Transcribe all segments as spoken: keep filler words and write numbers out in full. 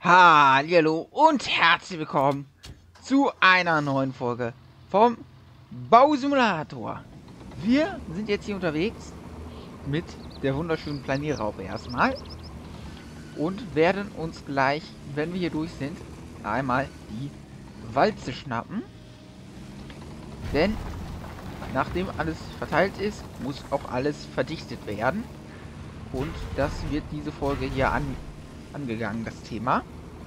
Hallihallo und herzlich willkommen zu einer neuen Folge vom Bausimulator. Wir sind jetzt hier unterwegs mit der wunderschönen Planierraupe erstmal und werden uns gleich, wenn wir hier durch sind, einmal die Walze schnappen. Denn nachdem alles verteilt ist, muss auch alles verdichtet werden. Und das wird diese Folge hier an, angegangen, das Thema.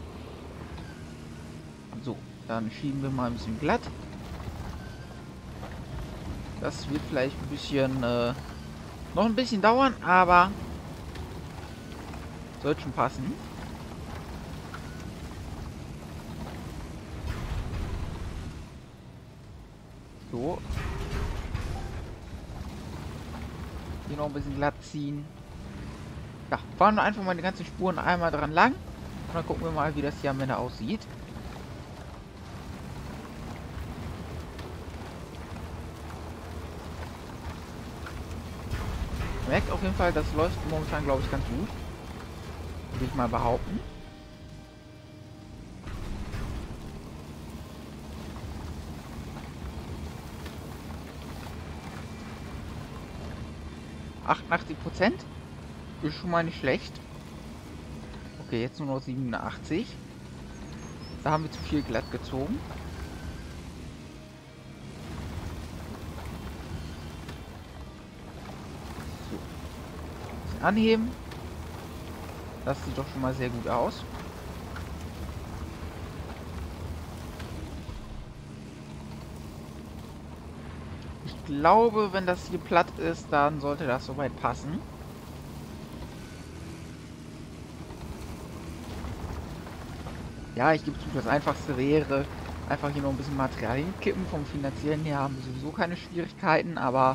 So, dann schieben wir mal ein bisschen glatt. Das wird vielleicht ein bisschen, äh, noch ein bisschen dauern, aber sollte schon passen. So. Hier noch ein bisschen glatt ziehen. Ja, fahren wir einfach mal die ganzen Spuren einmal dran lang. Und dann gucken wir mal, wie das hier am Ende aussieht. Merkt auf jeden Fall, das läuft momentan, glaube ich, ganz gut. Würde ich mal behaupten. achtundachtzig Prozent ist schon mal nicht schlecht. Okay, jetzt nur noch siebenundachtzig. Da haben wir zu viel glatt gezogen. Anheben. Das sieht doch schon mal sehr gut aus. Ich glaube, wenn das hier platt ist, dann sollte das soweit passen. Ja, ich gebe zu, das Einfachste wäre einfach hier noch ein bisschen Material hinkippen. Vom Finanziellen her haben wir sowieso keine Schwierigkeiten, aber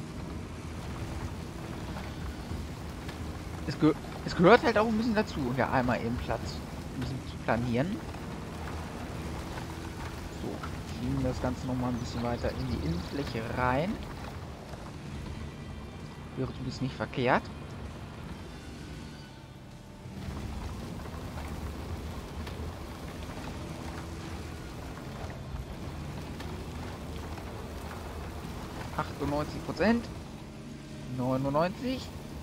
Es, ge es gehört halt auch ein bisschen dazu, ja, einmal eben Platz ein bisschen zu planieren. So, schieben das Ganze noch mal ein bisschen weiter in die Innenfläche rein. Wäre zumindest nicht verkehrt. achtundneunzig Prozent. neunundneunzig.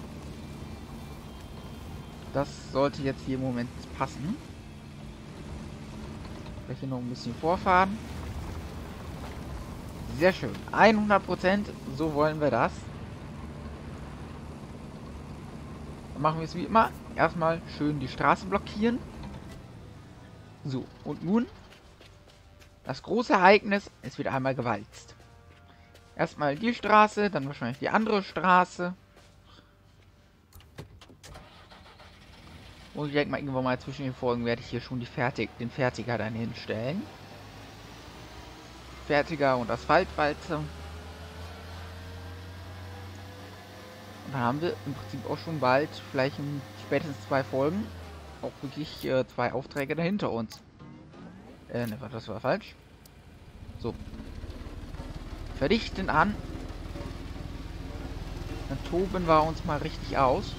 Das sollte jetzt hier im Moment passen. Vielleicht hier noch ein bisschen vorfahren. Sehr schön. hundert Prozent. So wollen wir das. Dann machen wir es wie immer. Erstmal schön die Straße blockieren. So, und nun das große Ereignis. Es wird einmal gewalzt. Erstmal die Straße, dann wahrscheinlich die andere Straße. Und ich denke mal, irgendwann mal zwischen den Folgen werde ich hier schon die Fertig den Fertiger dann hinstellen. Fertiger und Asphaltwalze. Und dann haben wir im Prinzip auch schon bald, vielleicht in spätestens zwei Folgen, auch wirklich äh, zwei Aufträge dahinter uns. Äh, ne, das war falsch. So. Verdichten an. Dann toben wir uns mal richtig aus.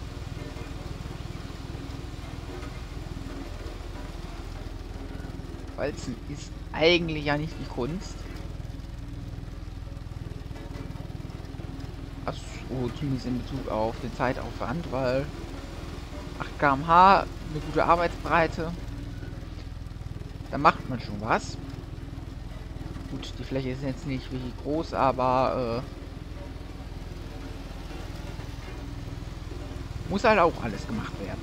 Walzen ist eigentlich ja nicht die Kunst. Also zumindest in Bezug auf den Zeitaufwand, weil acht Kilometer pro Stunde, eine gute Arbeitsbreite, da macht man schon was. Gut, die Fläche ist jetzt nicht wirklich groß, aber äh, muss halt auch alles gemacht werden.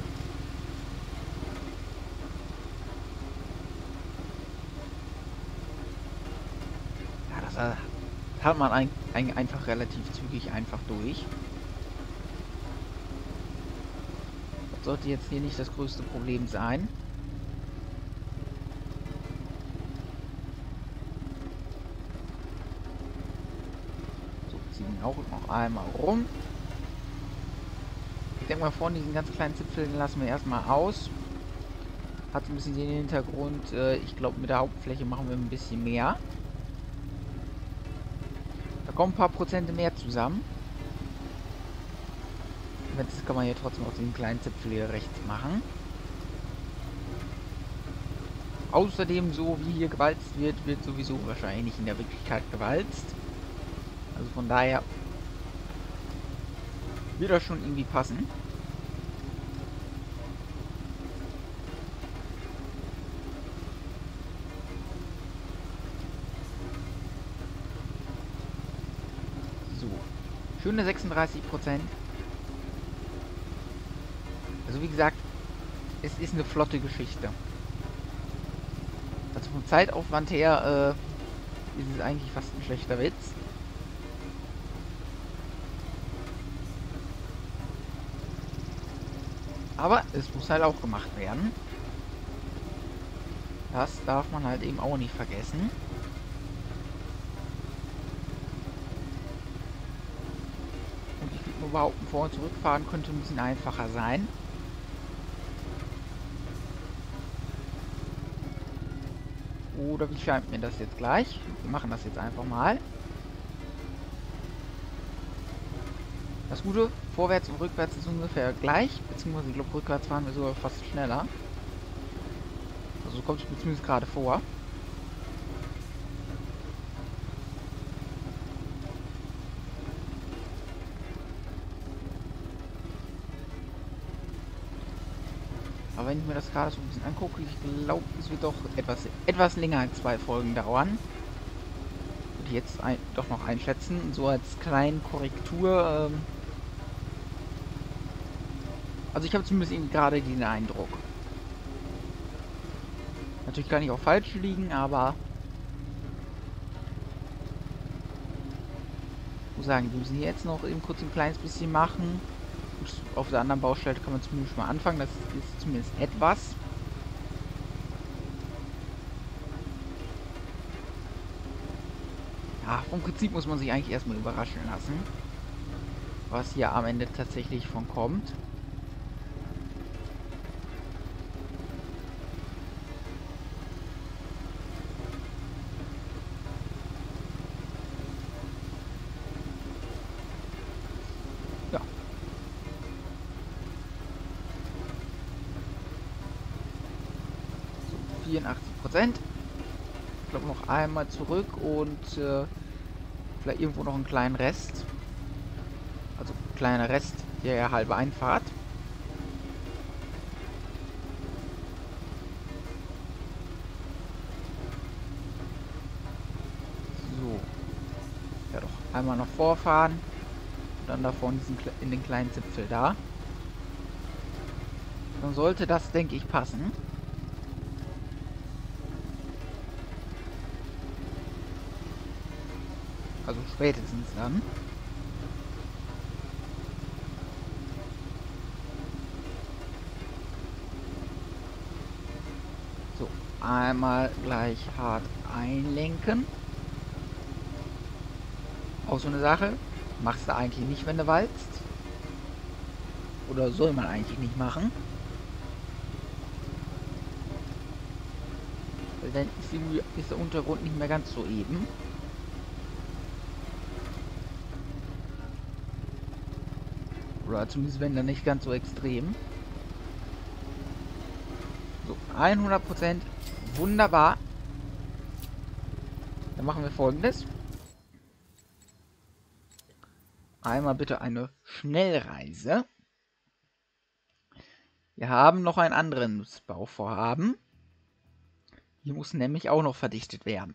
Das hat man ein, ein, einfach relativ zügig einfach durch. Das sollte jetzt hier nicht das größte Problem sein. So, ziehen auch noch einmal rum. Ich denke mal, vorne diesen ganz kleinen Zipfel lassen wir erstmal aus. Hat ein bisschen den Hintergrund. Äh, ich glaube, mit der Hauptfläche machen wir ein bisschen mehr. Da kommen ein paar Prozente mehr zusammen. Wenn es kann man hier trotzdem auch den kleinen Zipfel hier rechts machen. Außerdem, so wie hier gewalzt wird, wird sowieso wahrscheinlich nicht in der Wirklichkeit gewalzt. Also von daher wird das schon irgendwie passen. So, schöne sechsunddreißig Prozent. Also wie gesagt, es ist eine flotte Geschichte. Also vom Zeitaufwand her äh, ist es eigentlich fast ein schlechter Witz. Aber es muss halt auch gemacht werden. Das darf man halt eben auch nicht vergessen. Und ich würde nur behaupten, vor- und zurückfahren könnte ein bisschen einfacher sein. Oder wie scheint mir das jetzt gleich? Wir machen das jetzt einfach mal. Das Gute, vorwärts und rückwärts ist ungefähr gleich, beziehungsweise ich glaube, rückwärts fahren wir sogar fast schneller. Also so kommt es mir zumindest gerade vor. Aber wenn ich mir das gerade so ein bisschen angucke, ich glaube, es wird doch etwas, etwas länger als zwei Folgen dauern. Würde ich jetzt ein, doch noch einschätzen, so als kleine Korrektur. Ähm also ich habe zumindest irgendwie gerade den Eindruck. Natürlich kann ich auch falsch liegen, aber ich muss sagen, wir müssen hier jetzt noch eben kurz ein kleines bisschen machen. Auf der anderen Baustelle kann man zumindest mal anfangen, das ist zumindest etwas. Ja, vom Prinzip muss man sich eigentlich erstmal überraschen lassen, was hier am Ende tatsächlich von kommt. Ja. So, vierundachtzig Prozent. Ich glaube noch einmal zurück und äh, vielleicht irgendwo noch einen kleinen Rest. Also kleiner Rest der halbe Einfahrt. So. Ja doch. Einmal noch vorfahren. Und dann da vorne diesen, in den kleinen Zipfel da. Dann sollte das, denke ich, passen. Also spätestens dann. So, einmal gleich hart einlenken. Auch so eine Sache. Machst du eigentlich nicht, wenn du walzt. Oder soll man eigentlich nicht machen. Weil dann ist, die, ist der Untergrund nicht mehr ganz so eben. Oder zumindest wenn dann nicht ganz so extrem. So, hundert Prozent. Wunderbar. Dann machen wir Folgendes. Einmal bitte eine Schnellreise. Wir haben noch ein anderes Bauvorhaben. Hier muss nämlich auch noch verdichtet werden.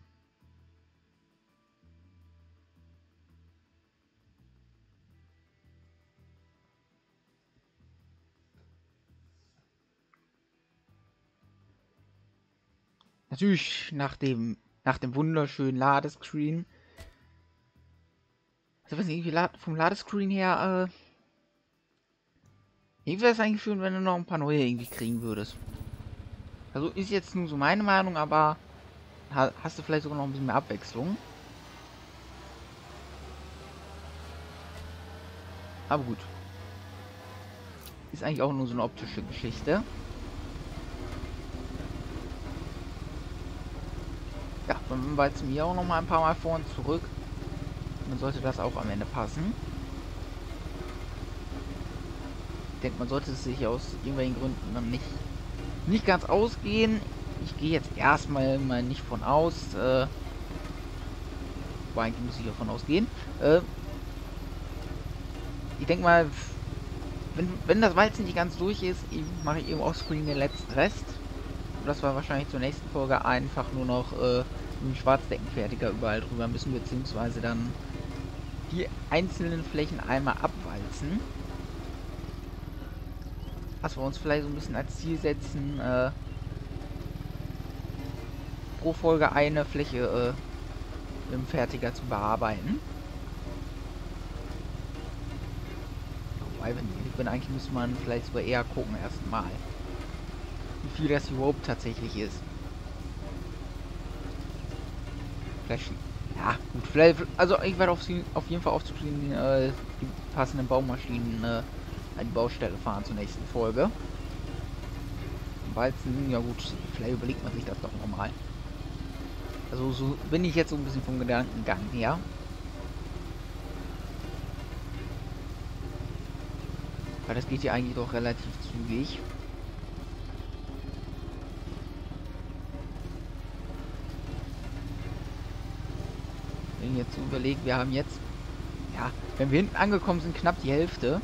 Natürlich nach dem, nach dem wunderschönen Ladescreen. Also weiß nicht, irgendwie vom Ladescreen her, äh, irgendwie wäre es eigentlich schön, wenn du noch ein paar neue irgendwie kriegen würdest. Also ist jetzt nur so meine Meinung, aber hast du vielleicht sogar noch ein bisschen mehr Abwechslung. Aber gut. Ist eigentlich auch nur so eine optische Geschichte. Ja, dann walzen wir auch noch mal ein paar Mal vor und zurück. Dann sollte das auch am Ende passen. Ich denke, man sollte es sich aus irgendwelchen Gründen dann nicht, nicht ganz ausgehen. ich gehe jetzt erstmal mal nicht von aus, äh, aber eigentlich muss ich davon ausgehen. Äh, ich denke mal, wenn, wenn das Walzen nicht ganz durch ist, mache ich eben offscreen den letzten Rest. Und das war wahrscheinlich zur nächsten Folge einfach nur noch äh, einen Schwarzdeckenfertiger überall drüber müssen, beziehungsweise dann die einzelnen Flächen einmal abwalzen. Was wir uns vielleicht so ein bisschen als Ziel setzen, äh, pro Folge eine Fläche äh, im Fertiger zu bearbeiten. Wobei, wenn ich bin, eigentlich müsste man vielleicht sogar eher gucken erstmal, wie viel das überhaupt tatsächlich ist. Vielleicht, ja gut, vielleicht, also ich werde auf, auf jeden Fall aufzusehen, äh, die passenden Baumaschinen äh, an die Baustelle fahren zur nächsten Folge. Walzen, ja gut, vielleicht überlegt man sich das doch nochmal. Also so bin ich jetzt so ein bisschen vom Gedankengang her. Weil das geht ja eigentlich doch relativ zügig. Wenn ich jetzt so überlege, wir haben jetzt, ja, wenn wir hinten angekommen sind, knapp die Hälfte.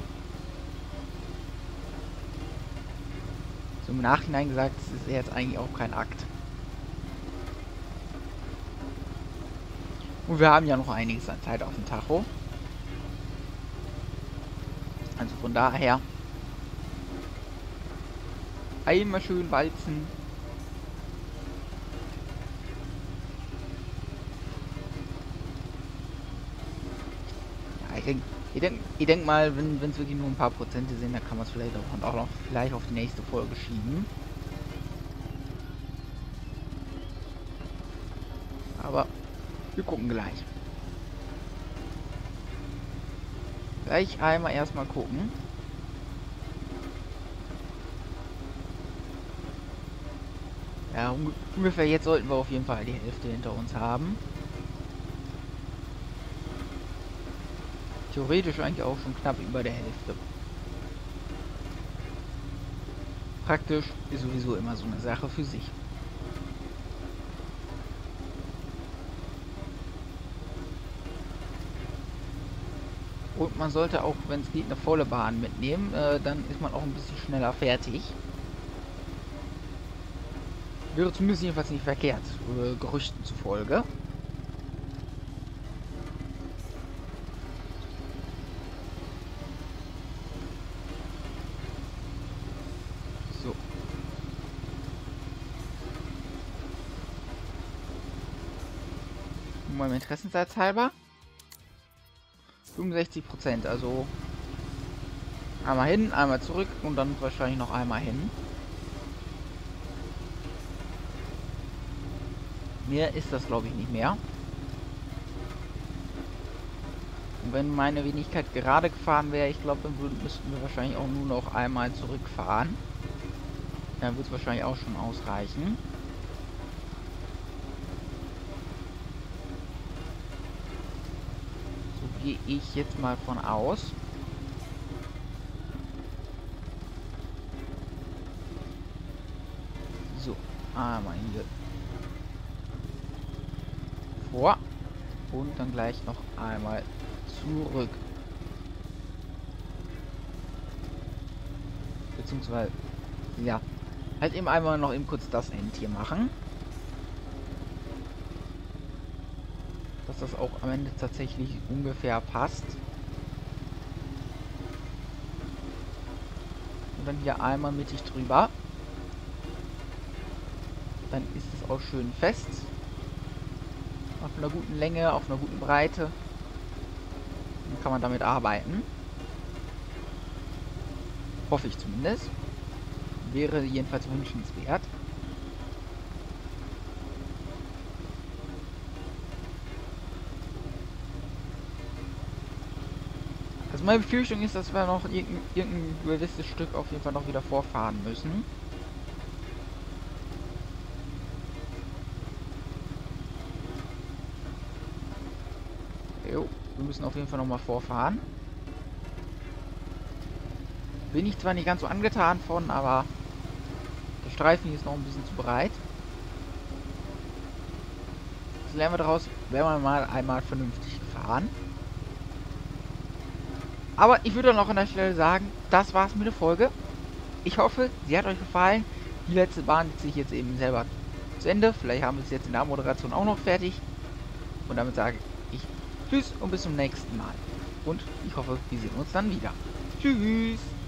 So im Nachhinein gesagt, das ist jetzt eigentlich auch kein Akt. Und wir haben ja noch einiges an Zeit auf dem Tacho. Also von daher einmal schön walzen. Ja, ich denke ich denk, ich denk mal, wenn es wirklich nur ein paar Prozente sind, dann kann man es vielleicht auch, auch noch vielleicht auf die nächste Folge schieben. Aber wir gucken gleich. Gleich einmal erstmal gucken. Ja, ungefähr jetzt sollten wir auf jeden Fall die Hälfte hinter uns haben. Theoretisch eigentlich auch schon knapp über der Hälfte. Praktisch ist sowieso immer so eine Sache für sich. Und man sollte auch, wenn es geht, eine volle Bahn mitnehmen. Äh, dann ist man auch ein bisschen schneller fertig. Wäre zumindest jedenfalls nicht verkehrt, äh, Gerüchten zufolge. So. Nur mal Interessensatz halber. fünfundsechzig Prozent, also einmal hin, einmal zurück und dann wahrscheinlich noch einmal hin. Mehr ist das, glaube ich, nicht mehr. Und wenn meine Wenigkeit gerade gefahren wäre, ich glaube, dann würden, müssten wir wahrscheinlich auch nur noch einmal zurückfahren. Dann wird es wahrscheinlich auch schon ausreichen. So gehe ich jetzt mal von aus. So, einmal hier vor und dann gleich noch einmal zurück. Beziehungsweise, ja, halt eben einmal noch eben kurz das End hier machen. Dass das auch am Ende tatsächlich ungefähr passt. Und dann hier einmal mittig drüber. Dann ist es auch schön fest. Auf einer guten Länge, auf einer guten Breite. Dann kann man damit arbeiten. Hoffe ich zumindest. Wäre jedenfalls wünschenswert. Also meine Befürchtung ist, dass wir noch irgendein, irgendein gewisses Stück auf jeden Fall noch wieder vorfahren müssen. Jo, wir müssen auf jeden Fall noch mal vorfahren. Bin ich zwar nicht ganz so angetan von, aber Streifen hier ist noch ein bisschen zu breit. Das lernen wir daraus, wenn wir mal einmal vernünftig gefahren. Aber ich würde dann auch an der Stelle sagen, das war's mit der Folge. Ich hoffe, sie hat euch gefallen. Die letzte Bahn ziehe ich jetzt eben selber zu Ende. Vielleicht haben wir es jetzt in der Moderation auch noch fertig. Und damit sage ich Tschüss und bis zum nächsten Mal. Und ich hoffe, wir sehen uns dann wieder. Tschüss!